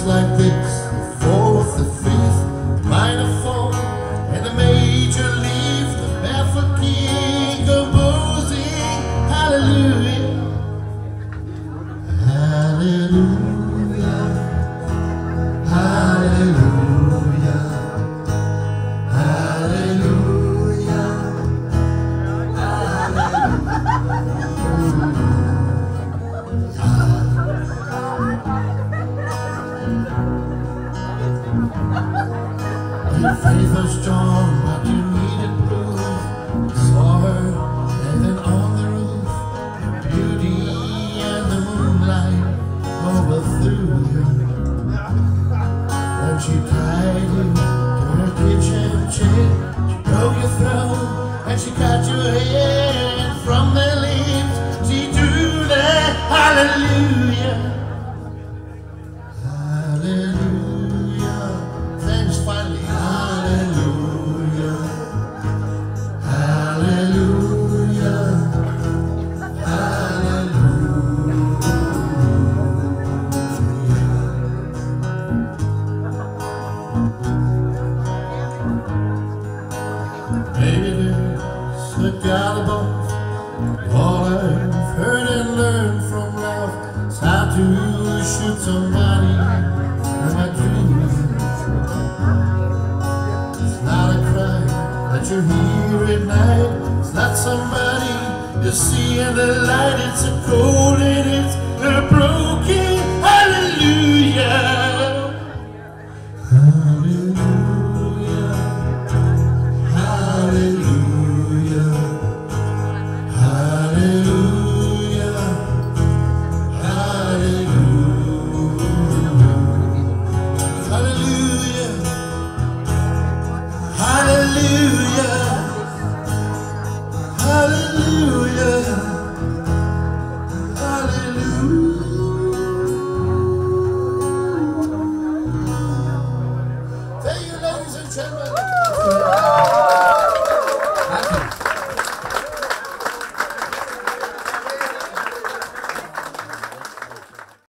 like this, the fourth, the fifth, minor fall, and the major leaf, the barefoot king composing hallelujah, hallelujah, hallelujah, hallelujah, your faith was strong, but you needed proof. Saw her living on the roof. Beauty and the moonlight overthrew you. When she tied you to her kitchen chair, she broke your throat and she cut your head from their lips. She drew that hallelujah, hallelujah. Thanks finally. Hallelujah, hallelujah, hallelujah. Maybe there's a God above. All I've heard and learned from love is how to shoot somebody in my dreams. It's not a cry that you hear at night. It's not somebody you see in the light. It's a cold